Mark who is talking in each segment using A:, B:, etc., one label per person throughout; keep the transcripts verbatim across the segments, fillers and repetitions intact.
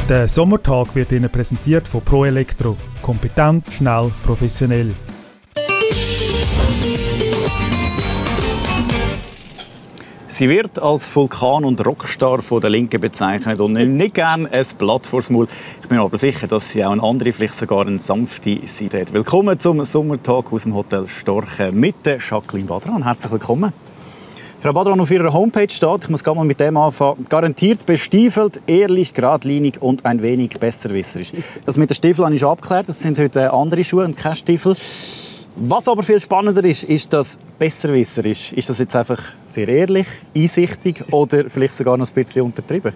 A: Der Sommertag wird Ihnen präsentiert von Pro Elektro. Kompetent, schnell, professionell.
B: Sie wird als Vulkan und Rockstar von der Linken bezeichnet und nimmt nicht gerne ein Blatt vors Maul. Ich bin aber sicher, dass sie auch eine andere, vielleicht sogar eine sanfte Seite hat. Willkommen zum Sommertag aus dem Hotel Storchen mit der Jacqueline Badran. Herzlich willkommen. Frau Badran, auf Ihrer Homepage steht, ich muss gerade mal mit dem anfangen, garantiert bestiefelt, ehrlich, geradlinig und ein wenig besserwisserisch. Das mit den Stiefeln habe ich schon abgeklärt, das sind heute andere Schuhe und keine Stiefel. Was aber viel spannender ist, ist das besserwisserisch. Ist das jetzt einfach sehr ehrlich, einsichtig oder vielleicht sogar noch ein bisschen untertrieben?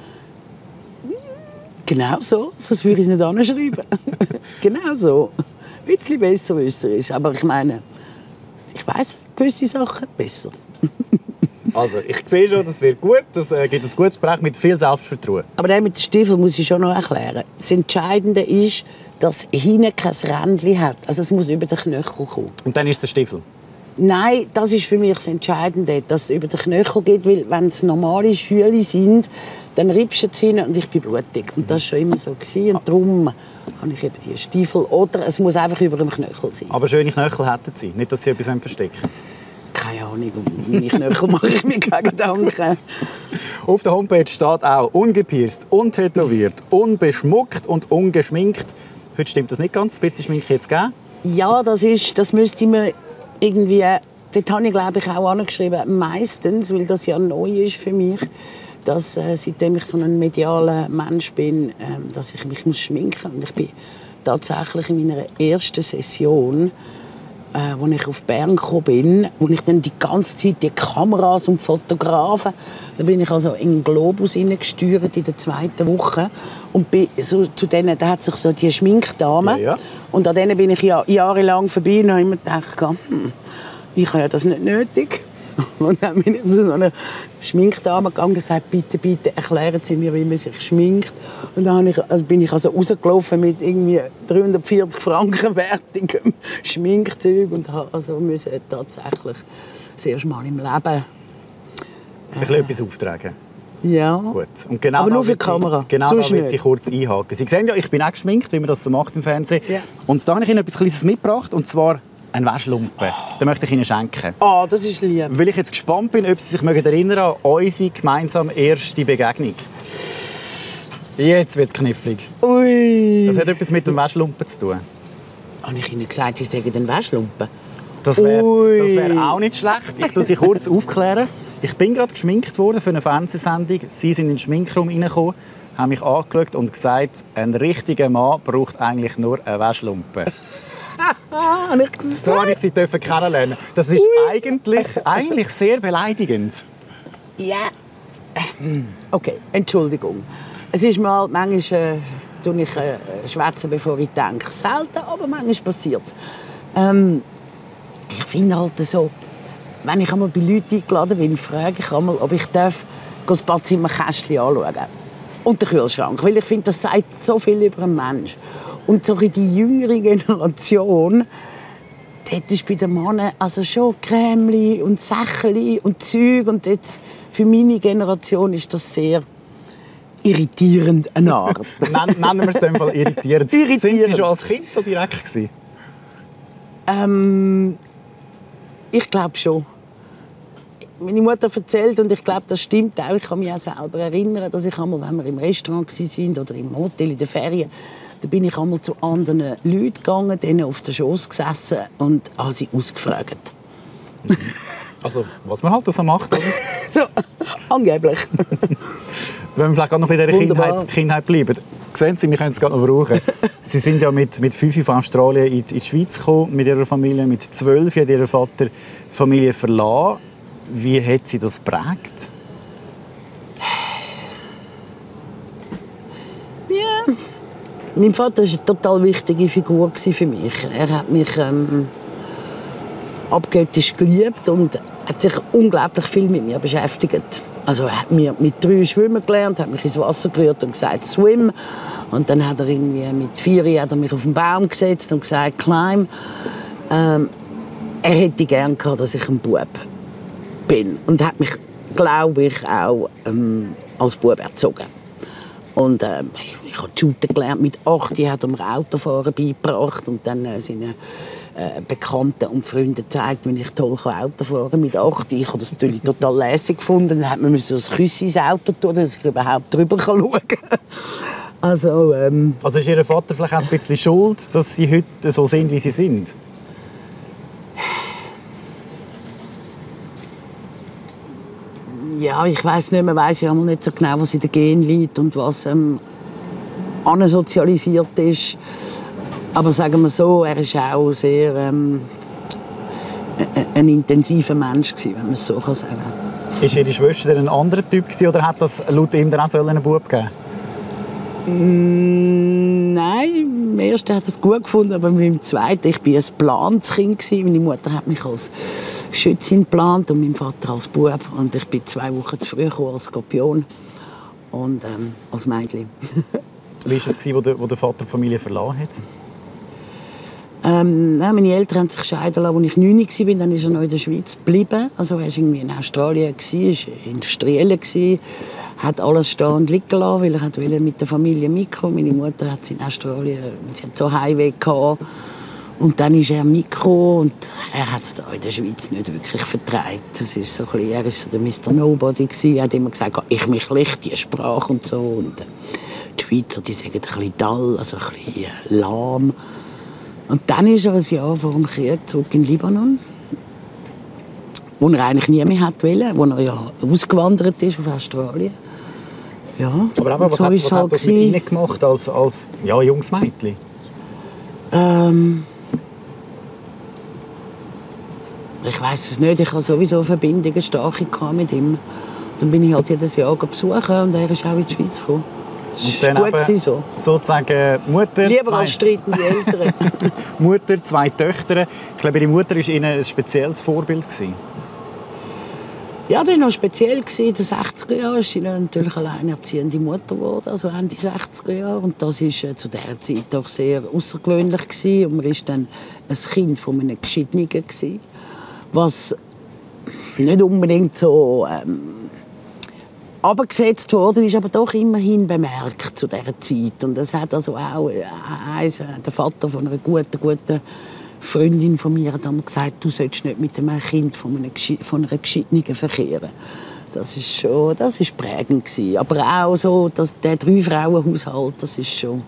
C: Genau so, sonst würde ich es nicht anschreiben. Genau so. Ein bisschen besserwisserisch, aber ich meine, ich weiss gewisse Sachen besser.
B: Also, ich sehe schon, das wird gut. Das äh, gibt ein gutes Gespräch mit viel Selbstvertrauen.
C: Aber der mit den Stiefeln muss ich schon noch erklären. Das Entscheidende ist, dass hinten kein Rändchen hat. Also es muss über den Knöchel kommen.
B: Und dann ist es der Stiefel?
C: Nein, das ist für mich das Entscheidende, dass es über den Knöchel geht. Weil wenn es normale Schüle sind, dann riebst du es hin und ich bin blutig. Und das war schon immer so. Und darum habe ich eben die Stiefel. Oder es muss einfach über dem Knöchel sein.
B: Aber schöne Knöchel hätten Sie, nicht, dass Sie etwas verstecken.
C: Keine Ahnung, um meine Knöchel mache ich mir keine Gedanken.
B: Auf der Homepage steht auch ungepierst, untätowiert, unbeschmuckt und ungeschminkt. Heute stimmt das nicht ganz. Ein bisschen Schminke jetzt geben?
C: Ja, das ist, das müsste mir irgendwie, dort habe ich glaube ich auch angeschrieben, meistens, weil das ja neu ist für mich, dass äh, seitdem ich so ein medialer Mensch bin, äh, dass ich mich muss schminken muss. Und ich bin tatsächlich in meiner ersten Session, Äh, als ich auf Bern gekommen bin, wo ich dann die ganze Zeit die Kameras und Fotografen, da bin ich also in den Globus hineingesteuert in der zweiten Woche und bin so zu denen, da hat sich so die Schminkdamen,
B: ja, ja.
C: Und an denen bin ich ja jahrelang vorbei und habe immer gedacht, hm, ich habe ja das nicht nötig. Und dann bin ich zu so einer Schminkdame gegangen und gesagt, bitte, bitte, erklären Sie mir, wie man sich schminkt. Und dann ich, also bin ich also rausgelaufen mit irgendwie dreihundertvierzig Franken wertigem Schminkzeug und habe also müssen tatsächlich das erste Mal im Leben
B: äh, ein etwas auftragen.
C: Ja.
B: Gut. Und genau
C: aber nur für die
B: ich,
C: Kamera.
B: Genau
C: Sonst
B: da möchte ich kurz einhaken. Sie sehen ja, ich bin auch geschminkt, wie man das so macht im Fernsehen.
C: Ja.
B: Und da habe ich Ihnen etwas Kleines mitgebracht, und zwar ein Waschlumpen. Den möchte ich Ihnen schenken.
C: Ah, oh, das ist lieb.
B: Weil ich jetzt gespannt bin, ob Sie sich erinnern an unsere gemeinsame erste Begegnung. Jetzt wird es knifflig.
C: Ui.
B: Das hat etwas mit dem Waschlumpen zu tun.
C: Habe ich Ihnen gesagt, Sie sagen den Waschlumpen?
B: Das wäre wär auch nicht schlecht. Ich tue Sie kurz aufklären. Ich bin gerade geschminkt worden für eine Fernsehsendung. Sie sind in den Schminkraum reingekommen, haben mich angeschaut und gesagt, ein richtiger Mann braucht eigentlich nur einen Waschlumpen. So habe ich sie kennenlernen. Das ist eigentlich, eigentlich sehr beleidigend.
C: Ja. Okay, Entschuldigung. Es ist mal, manchmal äh, tue ich äh, schwätzen, bevor ich denke. Selten, aber manchmal passiert es. Ähm, ich finde halt so, wenn ich einmal bei Leuten eingeladen bin, frage ich einmal, ob ich darf, das Badzimmerkästchen anschauen darf. Und den Kühlschrank. Weil ich finde, das sagt so viel über einen Menschen. Und so die jüngere Generation, dort ist bei den Männern also schon Cremeli und Sächeli und Zeug. Und jetzt, für meine Generation ist das sehr irritierend, eine Art.
B: Nennen wir es in dem Fall irritierend.
C: irritierend.
B: Sind Sie schon als Kind so direkt gewesen?
C: Ähm, ich glaube schon. Meine Mutter erzählt, und ich glaube, das stimmt auch. Ich kann mich auch selber erinnern, dass ich einmal, wenn wir im Restaurant waren oder im Hotel in den Ferien, da bin ich einmal zu anderen Leuten gegangen, denen auf der Schoss gesessen und habe sie ausgefragt.
B: Also, was man halt so macht, oder?
C: So, angeblich.
B: Wenn wir vielleicht noch in dieser Kindheit, Kindheit bleiben. Sehen Sie, wir können es gerade noch brauchen. Sie sind ja mit, mit fünf von Australien in die, in die Schweiz gekommen, mit Ihrer Familie. Mit zwölf hat Ihr Vater die Familie verlassen. Wie hat Sie das geprägt?
C: Ja. Mein Vater war eine total wichtige Figur für mich. Er hat mich ähm, abgöttisch geliebt und hat sich unglaublich viel mit mir beschäftigt. Also er hat mir mit drei schwimmen gelernt, hat mich ins Wasser gerührt und gesagt «Swim». Und dann hat er irgendwie mit vier hat er mich auf den Baum gesetzt und gesagt «Climb». Ähm, er hätte gern gehabt, dass ich ein Bub bin und hat mich, glaube ich, auch ähm, als Bub erzogen. Und äh, ich habe Shooten gelernt mit acht, die hat mir Autofahren beigebracht und dann äh, sind äh, Bekannte und Freunde gezeigt, wie ich toll Auto fahren kann mit acht. Ich habe das natürlich total lässig gefunden. Dann hat man so ein Küsschen ins Auto tun, dass ich überhaupt drüber schauen kann. Also, ähm,
B: also ist Ihr Vater vielleicht auch ein bisschen schuld, dass Sie heute so sind, wie Sie sind?
C: Ja, ich weiß nicht, man weiß ja nicht so genau, was in den Genen liegt und was ähm, ansozialisiert ist. Aber sagen wir so, er war auch sehr ähm, ein, ein intensiver Mensch gewesen, wenn man es so sagen kann.
B: Ist Ihre Schwester ein anderer Typ gewesen, oder hat das laut ihm dann auch einen Bub gegeben?
C: Mm, nein, im ersten hat er es gut gefunden, aber beim zweiten, ich war ein geplantes Kind. Meine Mutter hat mich als Schützin geplant und mein Vater als Bub. Und ich bin zwei Wochen zu früh gekommen als Skorpion und ähm, als Mädchen.
B: Wie war es, wo der, wo der Vater die Familie verlassen hat?
C: Ähm, ja, meine Eltern haben sich scheiden lassen, als ich neun war. Dann ist er noch in der Schweiz geblieben. Also er war irgendwie in Australien, war Industrieller, hat alles stehen und liegen lassen, weil er wollte mit der Familie mitkommen. Meine Mutter hat in Australien, sie hat so Heimweh gehabt. Und dann ist er mitgekommen und er hat es in der Schweiz nicht wirklich vertragen. Das ist so ein bisschen, er war so der Mister Nobody gewesen. Er hat immer gesagt, ich mich schlecht, die Sprache und so. Und äh, die Schweizer, die sagen ein bisschen dull, also ein bisschen äh, lahm. Und dann ist er ein Jahr vor dem Krieg zurück in Libanon, wo er eigentlich nie mehr wollte, wo er ja ausgewandert ist auf Australien. Ja,
B: aber aber was
C: so
B: hat,
C: ist
B: was
C: halt
B: hat das mit Ihnen gemacht als, als ja, junges Mädchen?
C: Ähm, ich weiß es nicht. Ich hatte sowieso Verbindungen starke mit ihm. Dann bin ich halt jedes Jahr besuchen und er ist auch in die Schweiz gekommen. Das war gut gewesen, so.
B: Sozusagen Mutter,
C: lieber
B: zwei...
C: als streiten die Eltern.
B: Mutter, zwei Töchter. Ich glaube, Ihre Mutter war Ihnen ein spezielles Vorbild gewesen.
C: Ja, das war noch speziell. In den sechziger Jahren ist sie natürlich alleinerziehende Mutter geworden, also Ende sechziger Jahre. Und das war äh, zu dieser Zeit doch sehr außergewöhnlich gewesen. Und man war dann ein Kind von einem Geschiedenen gewesen, was nicht unbedingt so ähm, abgesetzt worden ist, aber doch immerhin bemerkt zu dieser Zeit. Und das hat also auch äh, eins, äh, der Vater von einer guten, guten Freundin von mir hat einmal gesagt, du sollst nicht mit einem Kind von, einem, von einer Geschiedenen verkehren. Das ist schon, das ist prägend gewesen. Aber auch so, dass der Drei-Frauen-Haushalt, das ist schon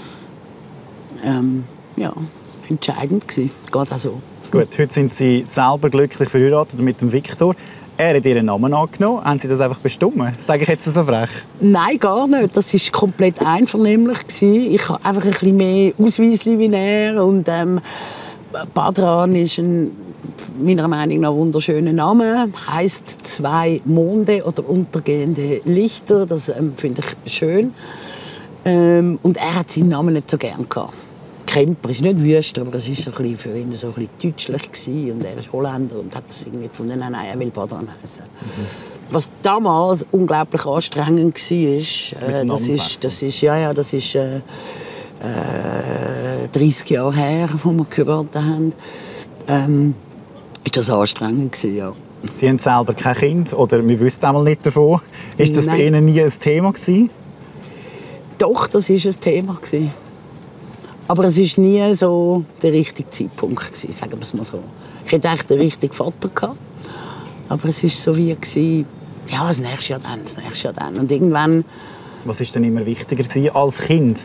C: ähm, ja, entscheidend gewesen. Geht auch so.
B: Gut, heute sind Sie selber glücklich verheiratet mit dem Viktor. Er hat Ihren Namen angenommen. Haben Sie das einfach bestimmt? Sage ich jetzt so frech?
C: Nein, gar nicht. Das war komplett einvernehmlich. Ich habe einfach ein bisschen mehr Ausweisli wie er. Und, ähm, Badran ist ein, meiner Meinung nach, wunderschöner Name. Heißt zwei Monde oder untergehende Lichter. Das ähm, finde ich schön. Ähm, und er hat seinen Namen nicht so gern gehabt. Kemper ist nicht wüst, aber es war so ein bisschen für ihn so ein bisschen deutschlich gewesen. Und er ist Holländer und hat das irgendwie gefunden, nein, nein, er will Badran heißen. Mhm. Was damals unglaublich anstrengend war, äh, das ist, das ist, ja, ja, das ist äh, äh, dreißig Jahre her, wo wir geheiratet haben, ähm, ist das anstrengend gewesen, ja.
B: Sie haben selber kein Kind, oder wir wissen einmal nicht davon. Ist das Nein. bei Ihnen nie ein Thema gewesen?
C: Doch, das war ein Thema gewesen. Aber es war nie so der richtige Zeitpunkt gewesen, sagen wir es mal so. Ich hatte echt den richtigen Vater gehabt, aber es war so wie gewesen, ja, das nächste Jahr dann, das nächste Jahr dann. Und irgendwann...
B: Was war denn immer wichtiger gewesen als Kind?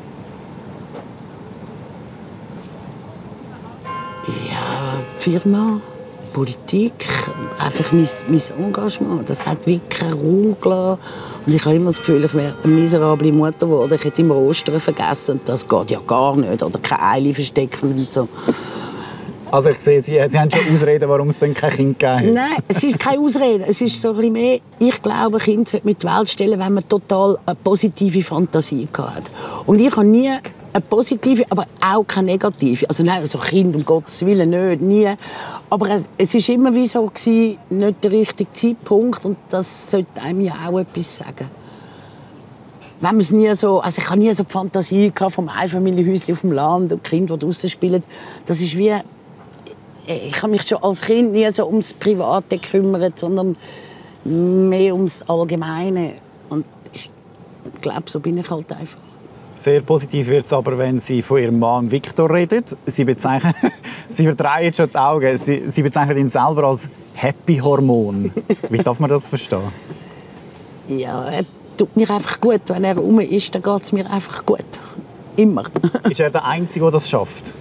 C: Ja, Firma, Politik, einfach mein, mein Engagement. Das hat wirklich keinen Raum gelassen. Und ich habe immer das Gefühl, ich wäre eine miserable Mutter geworden. Ich hätte immer Ostern vergessen. Das geht ja gar nicht. Oder keine Eile verstecken und so.
B: Also ich sehe, Sie, Sie haben schon Ausreden, warum es denn kein Kind gegeben hat.
C: Nein, es ist keine Ausrede. Es ist so ein bisschen mehr, ich glaube, ein Kind sollte mit die Welt stellen, wenn man total eine positive Fantasie hat. Und ich habe nie eine positive, aber auch keine negative. Also nein, also Kind, um Gottes Willen nicht, nie. Aber es, es ist immer wie so gewesen, nicht der richtige Zeitpunkt und das sollte einem ja auch etwas sagen. Wenn man es nie so, also ich hatte nie so die Fantasie vom Einfamilienhäuschen auf dem Land und Kind, die draussen spielen. Das ist wie, ich habe mich schon als Kind nie so ums Private gekümmert, sondern mehr ums Allgemeine. Und ich, Ich glaube, so bin ich halt einfach.
B: Sehr positiv wird es aber, wenn Sie von Ihrem Mann Viktor reden. Sie bezeichnen, Sie verdrehen schon die Augen. Sie, Sie bezeichnen ihn selber als Happy-Hormon. Wie darf man das verstehen?
C: Ja, er tut mir einfach gut. Wenn er rum ist, dann geht es mir einfach gut. Immer.
B: Ist er der Einzige, der das schafft?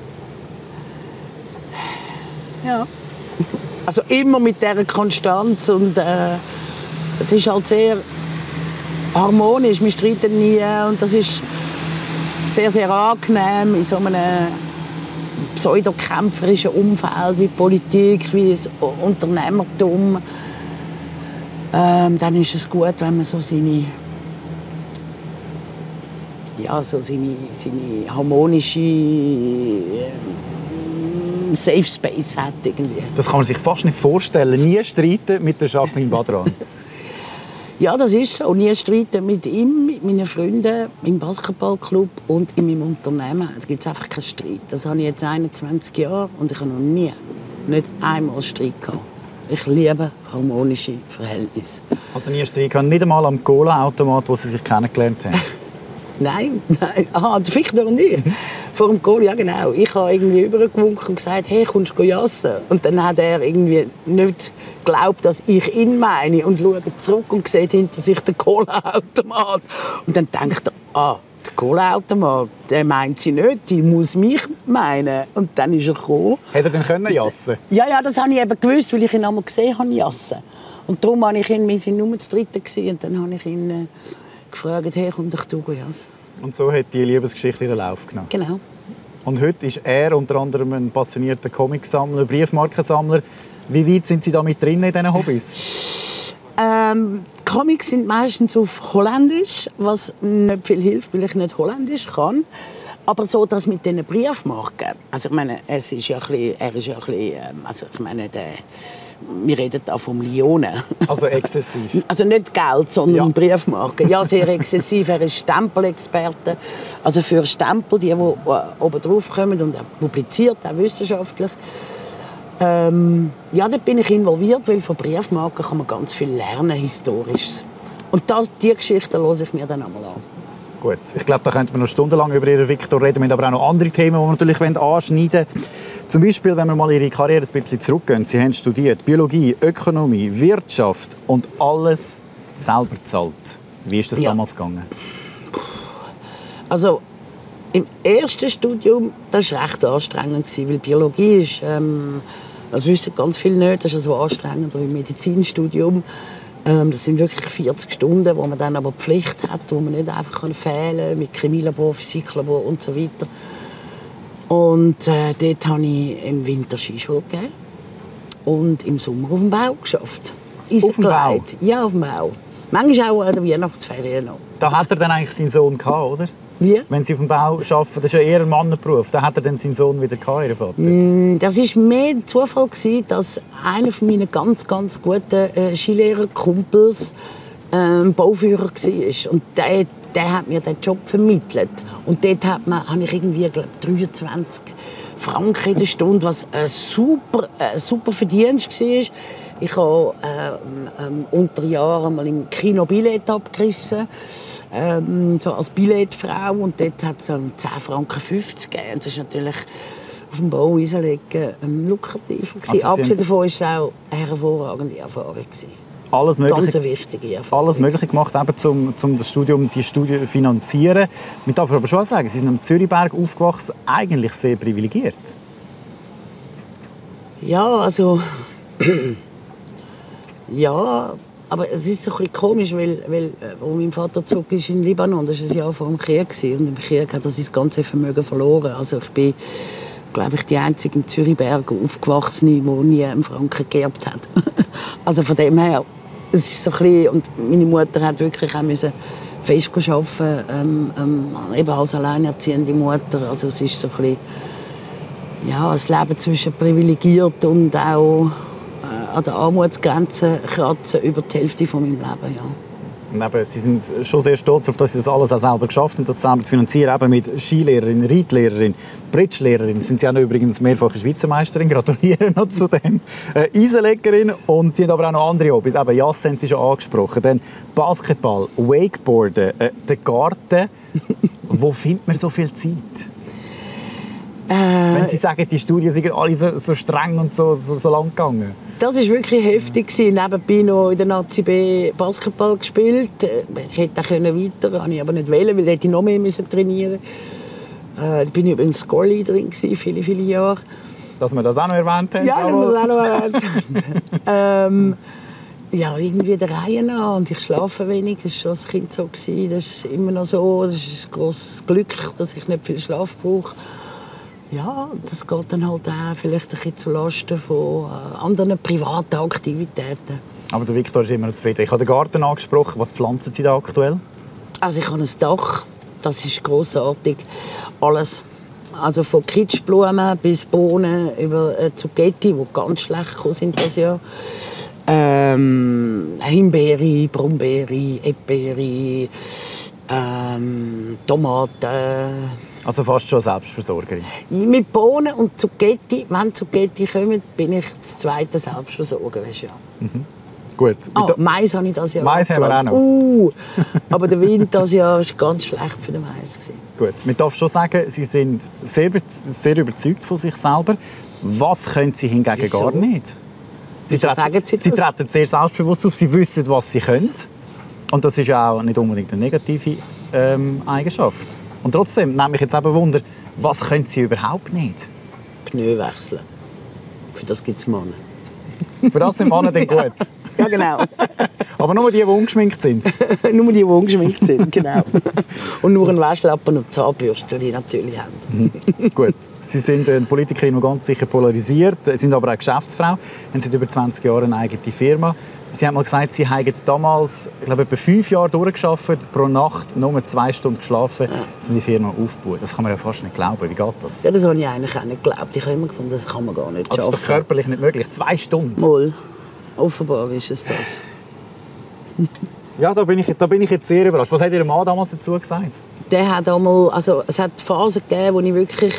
C: Ja. Also immer mit dieser Konstanz. Und, äh, es ist halt sehr harmonisch. Wir streiten nie. Und das ist sehr, sehr angenehm in so einem pseudokämpferischen Umfeld wie Politik, wie das Unternehmertum. Ähm, dann ist es gut, wenn man so seine, ja, so seine, seine harmonische äh, Safe Space hat. Irgendwie.
B: Das kann man sich fast nicht vorstellen. Nie streiten mit der Jacqueline Badran.
C: Ja, das ist so. Nie streiten mit ihm, mit meinen Freunden, im Basketballclub und in meinem Unternehmen. Da gibt es einfach keinen Streit. Das habe ich jetzt einundzwanzig Jahre und ich habe noch nie, nicht einmal Streit gehabt. Ich liebe harmonische Verhältnisse.
B: Also nie Streit gehabt, nicht einmal am Cola-Automat, wo Sie sich kennengelernt haben?
C: Nein, nein. Aha, der Victor und ich. Vor dem Cola, ja genau. Ich habe irgendwie übergewunken und gesagt, hey, kommst du jassen? Und dann hat er irgendwie nicht geglaubt, dass ich ihn meine und schaut zurück und sieht hinter sich den Cola-Automat. Und dann denkt er, ah, der Cola-Automat, der meint sie nicht, die muss mich meinen. Und dann ist er gekommen.
B: Hätte er denn jassen?
C: Ja, ja, das habe ich eben gewusst, weil ich ihn einmal gesehen habe, jassen. Und darum habe ich ihn, wir waren nur zu dritten und dann habe ich ihn äh, gefragt, hey, komm doch du jassen.
B: Und so hat die Liebesgeschichte ihren Lauf genommen.
C: Genau.
B: Und heute ist er unter anderem ein passionierter Comicsammler, Briefmarkensammler. Wie weit sind Sie da mit drin in diesen Hobbys?
C: Ähm, Comics sind meistens auf Holländisch, was nicht viel hilft, weil ich nicht Holländisch kann. Aber so das mit diesen Briefmarken, also ich meine, es ist ja ein bisschen, er ist ja ein bisschen, also ich meine, der, wir reden da von Millionen.
B: Also exzessiv?
C: Also nicht Geld, sondern
B: ja.
C: Briefmarken. Ja, sehr exzessiv. Er ist Stempelexperte. Also für Stempel, die, die oben drauf kommen und er publiziert, auch wissenschaftlich. Ähm, ja, da bin ich involviert, weil von Briefmarken kann man ganz viel lernen, historisch. Und das, diese Geschichte höre ich mir dann einmal an.
B: Gut, ich glaube, da könnte man noch stundenlang über Ihren Viktor reden. Wir haben aber auch noch andere Themen, die wir natürlich anschneiden wollen. Zum Beispiel, wenn wir mal Ihre Karriere ein bisschen zurückgehen. Sie haben studiert Biologie, Ökonomie, Wirtschaft und alles selber gezahlt. Wie ist das
C: ja.
B: damals gegangen?
C: Also, im ersten Studium das war recht anstrengend, weil Biologie ist, ähm, das wissen ganz viele nicht, das ist so anstrengender wie Medizinstudium. Ähm, das sind wirklich vierzig Stunden, wo man dann aber Pflicht hat, wo man nicht einfach fehlen kann, mit Chemielabor, Physiklabor und so weiter. Und äh, dort habe ich im Winter Skischule gegeben und im Sommer auf dem Bau gearbeitet.
B: Auf dem Bau?
C: Ja, auf dem Bau. Manchmal auch an der Weihnachtsferien noch.
B: Da hat er dann eigentlich seinen Sohn gehabt, oder?
C: Wie?
B: Wenn Sie auf dem Bau arbeiten, das ist ja eher ein Mannenberuf, dann hat er dann seinen Sohn wieder gehabt, Ihr Vater?
C: Mm, das war mehr ein Zufall, dass einer meiner ganz, ganz guten äh, Skilehrerkumpels äh, Bauführer war. Und der, der hat mir den Job vermittelt. Und dort hat man, habe ich irgendwie, glaub, dreiundzwanzig Franken in der Stunde, was ein super, äh, super Verdienst war. Ich habe äh, ähm, unter Jahren mal im Kino Billett abgerissen, ähm, so als Billettfrau. Und dort hat es um zehn Franken fünfzig gegeben. Das ist natürlich auf dem Bau einlegen ähm, lukrativer. Also abgesehen davon war es auch eine hervorragende Erfahrung.
B: Alles Mögliche,
C: Ganz eine wichtige Erfahrung.
B: Alles Mögliche gemacht, eben, um das Studium, die Studien zu finanzieren. Man darf aber schon sagen, Sie sind am Zürichberg aufgewachsen, eigentlich sehr privilegiert.
C: Ja, also... Ja, aber es ist so ein bisschen komisch, weil, weil als mein Vater zog ist in Libanon, das war ein Jahr vor dem Krieg. Und im Krieg hat er sein ganzes Vermögen verloren. Also ich bin, glaube ich, die einzige im Zürichberg Aufgewachsene, die nie einen Franken geerbt hat. Also von dem her, es ist so ein bisschen, und meine Mutter hat wirklich auch müssen fest arbeiten, ähm, ähm, eben als alleinerziehende Mutter. Also es ist so ein bisschen, ja, das Leben zwischen privilegiert und auch an der Armutsgrenze kratzen über die Hälfte von meinem Leben, ja.
B: Und eben, Sie sind schon sehr stolz darauf, dass Sie das alles auch selber geschafft haben, das selber zu finanzieren. Eben mit Skilehrerin, Reitlehrerin, Bridge-Lehrerin. Sind Sie auch noch übrigens mehrfache Schweizer Meisterin. Gratuliere noch zu dem. Äh, Eisenleckerin. Und Sie haben aber auch noch andere Hobbys. Eben Jass haben Sie schon angesprochen. Dann Basketball, Wakeboarden, äh, der Garten. Wo findet man so viel Zeit? Äh, Wenn Sie sagen, die Studien sind alle so, so streng und so, so, so lang gegangen.
C: Das war wirklich heftig. Nebenbei noch in der Nazi B Basketball gespielt. Ich hätte auch weiter, das wollte ich aber nicht wählen, weil ich noch mehr trainieren musste. Äh, ich war übrigens Scoreleaderin viele, viele Jahre.
B: Dass wir das auch noch erwähnt haben?
C: Ja, dass wir das auch noch erwähnt haben. ähm, ja, irgendwie der Reihe nach. Und ich schlafe wenig. Das war schon als Kind so. Das ist immer noch so. Das ist ein grosses Glück, dass ich nicht viel Schlaf brauche. Ja, das geht dann halt auch vielleicht ein bisschen zulasten von äh, anderen privaten Aktivitäten.
B: Aber der Viktor ist immer zufrieden. Ich habe den Garten angesprochen. Was pflanzen Sie da aktuell?
C: Also ich habe ein Dach. Das ist grossartig. Alles. Also von Kitschblumen bis Bohnen über äh, Zucchetti, die ganz schlecht gekommen sind das Jahr. Ähm, Himbeere, Brombeere, Erdbeere, ähm, Tomaten. Also
B: fast schon Selbstversorgerin?
C: Mit Bohnen und Zucchetti, wenn Zucchetti kommen, bin ich das zweite Selbstversorger. Ja.
B: Mhm. Gut.
C: Ah, Mais habe ich das Jahr
B: Mais haben wir auch noch.
C: Uh, aber der Wind dieses Jahr war ganz schlecht für den Mais.
B: Gut, man darf schon sagen, Sie sind sehr, sehr überzeugt von sich selber. Was können Sie hingegen
C: Wieso?
B: gar nicht? Sie treten,
C: sagen Sie,
B: Sie treten sehr selbstbewusst auf, Sie wissen, was Sie können. Und das ist ja auch nicht unbedingt eine negative ähm, Eigenschaft. Und trotzdem nehme ich jetzt eben Wunder, was können Sie überhaupt nicht?
C: Pneu wechseln. Für das gibt es Männer.
B: Für das sind Männer dann gut?
C: Ja, genau.
B: Aber nur die, die ungeschminkt sind?
C: Nur die, die ungeschminkt sind, genau. Und nur ein Waschlappen und Zahnbürste, die natürlich haben.
B: Mhm. Gut. Sie sind eine Politikerin, die ganz sicher polarisiert, Sie sind aber auch Geschäftsfrau, haben seit über zwanzig Jahren eine eigene Firma. Sie haben mal gesagt, Sie haben damals, ich glaube, etwa fünf Jahre durchgearbeitet, pro Nacht nur zwei Stunden geschlafen, ja, um die Firma aufzubauen. Das kann man ja fast nicht glauben. Wie geht das?
C: Ja, das habe ich eigentlich auch nicht geglaubt. Ich habe immer gefunden, das kann man gar nicht
B: schaffen. Also ist doch körperlich nicht möglich. Zwei Stunden?
C: Mal. Offenbar ist es das.
B: Ja, da bin, ich, da bin ich jetzt sehr überrascht. Was hat Ihr Mann damals dazu gesagt?
C: Der hat einmal, also es hat Phasen gegeben, wo ich wirklich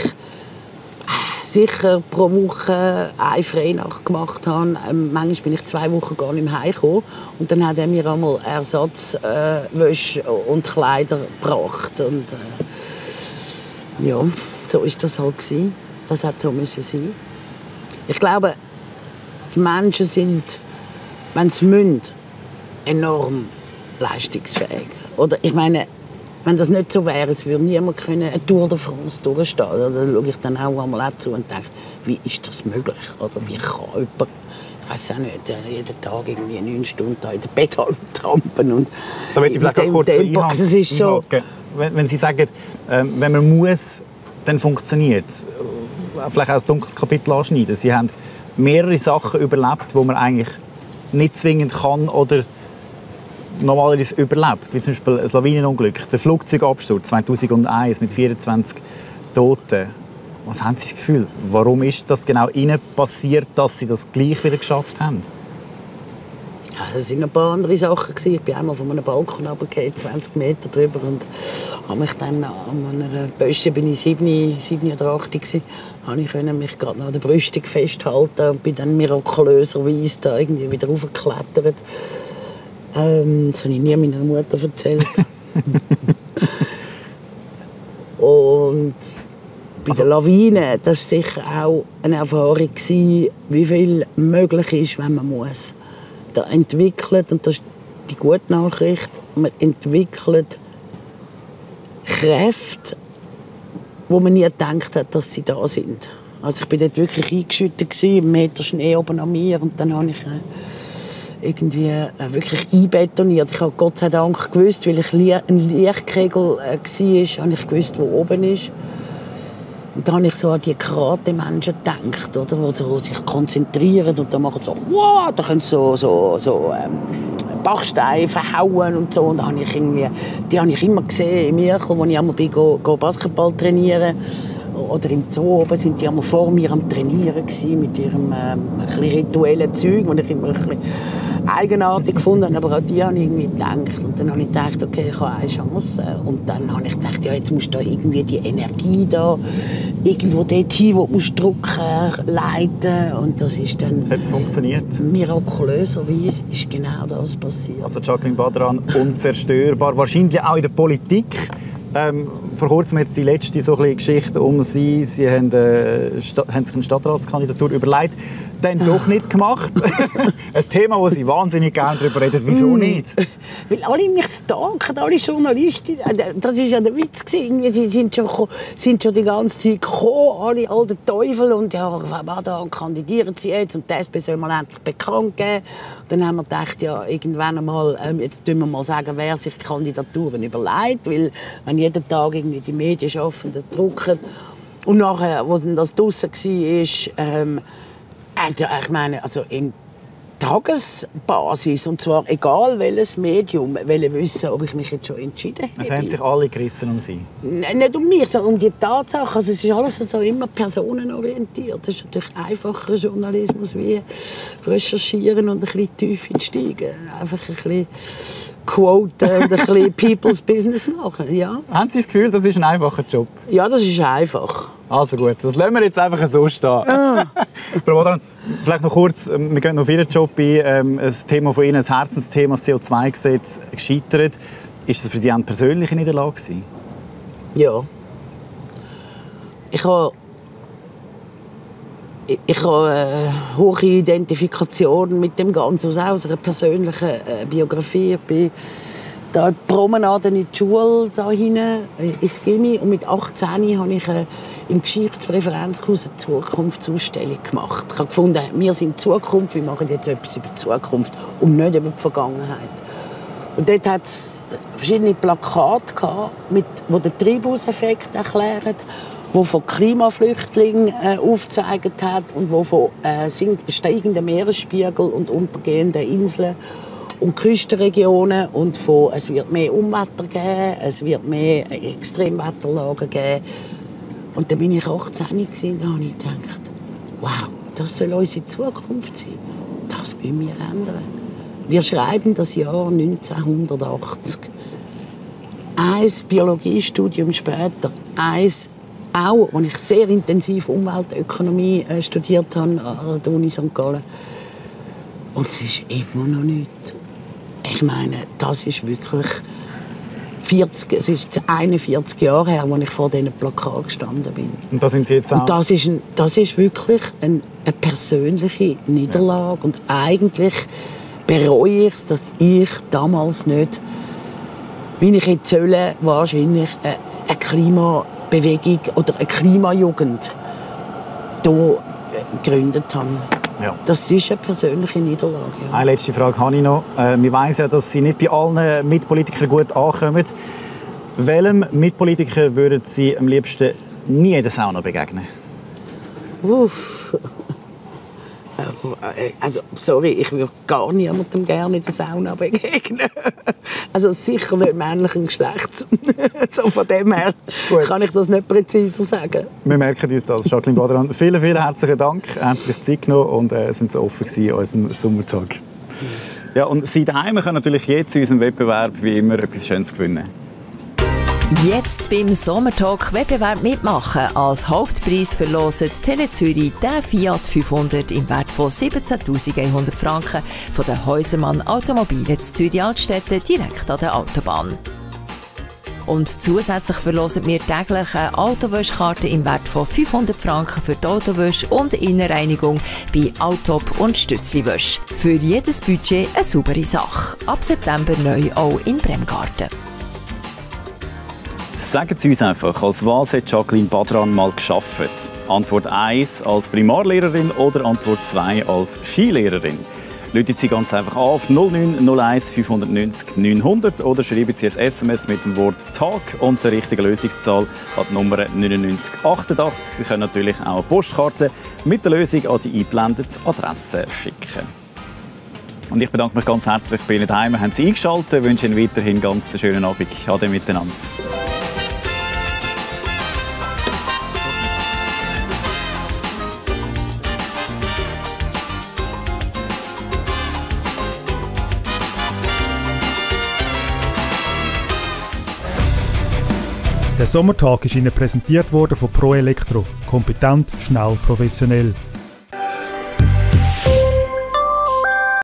C: sicher pro Woche eine Freinacht gemacht habe. Ähm, manchmal bin ich zwei Wochen gar nicht mehr heimgekommen. Und dann hat er mir einmal Ersatzwäsche äh, und Kleider gebracht. Und, äh, ja, so war das halt gewesen. Das hat so müssen sein. Ich glaube, die Menschen sind, wenn sie müssen, enorm leistungsfähig. Oder ich meine, wenn das nicht so wäre, es würde niemand können eine Tour de France durchstehen. Da schaue ich dann auch einmal zu und denke, wie ist das möglich? Oder wie kann jemand, ich weiß auch nicht, jeden Tag irgendwie neun Stunden in der Pedale trampen und
B: da möchte ich vielleicht auch kurz einhaken.
C: Es ist so,
B: wenn, wenn Sie sagen, ähm, wenn man muss, dann funktioniert es. Vielleicht auch ein dunkles Kapitel anschneiden. Sie haben mehrere Sachen überlebt, die man eigentlich nicht zwingend kann oder normalerweise überlebt, wie zum Beispiel ein Lawinenunglück, der Flugzeugabsturz zweitausendeins mit vierundzwanzig Toten. Was haben Sie das Gefühl? Warum ist das genau Ihnen passiert, dass Sie das gleich wieder geschafft haben?
C: Ja, das waren ein paar andere Sachen. Ich bin einmal von einem Balkon runtergefallen, zwanzig Meter drüber, und habe mich dann an einer Böschung, bin ich sieben, sieben oder acht, habe ich mich gerade noch an der Brüstung festhalten und bin dann mirakulöserweise da irgendwie wieder raufgeklettert. Ähm, das habe ich nie meiner Mutter erzählt. Und bei
B: also,
C: der Lawine, das war sicher auch eine Erfahrung, wie viel möglich ist, wenn man muss. Da entwickelt, und das ist die gute Nachricht, man entwickelt Kräfte, wo man nie gedacht hat, dass sie da sind. Also ich war dort wirklich eingeschüttet, ein Meter Schnee oben an mir, und dann habe ich äh, irgendwie äh, wirklich einbetoniert. Ich habe Gott sei Dank gewusst, weil ich ein Lichtkegel äh, war, habe ich gewusst, wo oben ist. Und dann habe ich so an die Karate-Menschen gedacht, oder, die so sich konzentrieren und dann machen so, wow, da können sie so, so, so ähm, Bachsteine verhauen und so. Und da habe ich irgendwie, die habe ich immer gesehen im Mirchel, wo ich einmal bin, go, go Basketball trainieren. Oder im Zoo oben sind die einmal vor mir am Trainieren gewesen, mit ihrem ähm, ein bisschen rituellen Zeug, wo ich immer ein bisschen eigenartig gefunden, aber auch die habe ich irgendwie gedacht. Und dann habe ich gedacht, okay, ich habe eine Chance. Und dann habe ich gedacht, ja, jetzt musst du da irgendwie die Energie da irgendwo dorthin, wo du musst drücken, leiten. Und das ist dann...
B: Das hat funktioniert.
C: Mirakulöserweise ist genau das passiert.
B: Also Jacqueline Badran, unzerstörbar, wahrscheinlich auch in der Politik. Ähm, vor kurzem jetzt die letzte so ein Geschichte um Sie. Sie haben, äh, haben sich eine Stadtratskandidatur überlegt, dann doch nicht gemacht. Ein Thema, wo Sie wahnsinnig gerne darüber reden. Wieso nicht?
C: Weil alle mich stalken, alle Journalisten. Das war ja der Witz. Sie sind schon, sind schon die ganze Zeit gekommen, alle alten Teufel. Und ja, da kandidieren Sie jetzt und die S P soll mal endlich bekannt geben. Dann haben wir gedacht, ja, irgendwann einmal, ähm, jetzt tun wir mal sagen, wer sich Kandidaturen überlegt. Weil wenn jeden Tag irgendwie die Medienschaffenden drucken. Und nachher, als das draussen war, ähm, ich meine, also in Tagesbasis, und zwar egal welches Medium, wollen wissen, ob ich mich jetzt schon entschieden habe.
B: Es haben sich alle gerissen um Sie?
C: Nicht um mich, sondern um die Tatsache. Also es ist alles so immer personenorientiert. Das ist natürlich einfacher Journalismus wie recherchieren und ein bisschen tief einsteigen. Einfach ein bisschen quoten und ein bisschen People's Business machen. Ja.
B: Haben Sie das Gefühl, das ist ein einfacher Job?
C: Ja, das ist einfach.
B: Also gut, das lassen wir jetzt einfach so stehen.
C: Ah.
B: Frau Badran, vielleicht noch kurz, wir gehen noch auf Ihren Job ein. Ähm, ein Thema von Ihnen, ein Herzensthema, das C O zwei Gesetz, gescheitert. Ist das für Sie eine persönliche Niederlage gewesen?
C: Ja. Ich habe ich, ich habe eine hohe Identifikation mit dem Ganzen, also aus einer persönlichen äh, Biografie. Ich bin da Promenaden in die Schule da hinten, ins Gimmi, und mit achtzehn habe ich äh, im Geschichtspräferenzkurs eine Zukunftsausstellung gemacht. Ich habe gefunden, wir sind die Zukunft, wir machen jetzt etwas über die Zukunft und nicht über die Vergangenheit. Und dort hat es verschiedene Plakate gehabt, mit, die den Treibhauseffekt erklären, die von Klimaflüchtlingen äh, aufgezeigt hat und die von äh, steigenden Meeresspiegel und untergehenden Inseln und Küstenregionen und von es wird mehr Unwetter geben, es wird mehr Extremwetterlagen geben. Und dann bin ich achtzehn und da habe ich gedacht, wow, das soll unsere Zukunft sein. Das müssen wir ändern. Wir schreiben das Jahr neunzehnhundertachtzig. Ein Biologiestudium später, eins auch, als ich sehr intensiv Umweltökonomie äh, studiert habe an der Uni Sankt Gallen. Und es ist immer noch nichts. Ich meine, das ist wirklich vierzig, es ist einundvierzig Jahre her, als ich vor diesen Plakaten gestanden bin.
B: Und da sind Sie jetzt auch?
C: Und das ist, ein, das ist wirklich ein, eine persönliche Niederlage. Ja. Und eigentlich bereue ich es, dass ich damals nicht, wie ich jetzt soll, wahrscheinlich eine Klimabewegung oder eine Klimajugend hier gegründet habe. Ja. Das ist eine persönliche Niederlage. Ja.
B: Eine letzte Frage habe ich noch. Wir wissen ja, dass Sie nicht bei allen Mitpolitikern gut ankommen. Welchem Mitpolitiker würden Sie am liebsten nie in der Sauna begegnen?
C: Uff. Also, sorry, ich würde gar niemandem gerne in der Sauna begegnen. Also sicher nicht männlichen Geschlechts. So von dem her Gut. kann ich das nicht präziser sagen.
B: Wir merken uns das, Jacqueline Badran. Vielen, vielen herzlichen Dank. Haben Sie sich Zeit genommen und äh, sind so offen gewesen an unserem Sommertag. Ja, und Sie daheim können natürlich jetzt in unserem Wettbewerb wie immer etwas Schönes gewinnen.
D: Jetzt beim Sommertalk-Wettbewerb mitmachen. Als Hauptpreis verloset Tele Zürich den Fiat fünfhundert im Wert von siebzehntausendeinhundert Franken von der Häusermann Automobile in Zürich Altstädte direkt an der Autobahn. Und zusätzlich verlosen wir täglich eine Autowäschkarte im Wert von fünfhundert Franken für die Autowäsche und Innenreinigung bei Autop und Stützliwäsche. Für jedes Budget eine saubere Sache. Ab September neu auch in Bremgarten.
B: Sagen Sie uns einfach, als was hat Jacqueline Badran mal gearbeitet? Antwort eins als Primarlehrerin oder Antwort zwei als Skilehrerin? Rufen Sie ganz einfach an auf null neun null eins fünf neun null neunhundert oder schreiben Sie ein S M S mit dem Wort «Tag» und der richtigen Lösungszahl an die Nummer neunundneunzig achtundachtzig. Sie können natürlich auch eine Postkarte mit der Lösung an die eingeblendete Adresse schicken. Und ich bedanke mich ganz herzlich bei Ihnen daheim. Haben Sie eingeschaltet. Ich wünsche Ihnen weiterhin ganz einen schönen Abend. Ade miteinander.
A: Der Sommertag ist Ihnen präsentiert worden von Pro Elektro. Kompetent, schnell, professionell.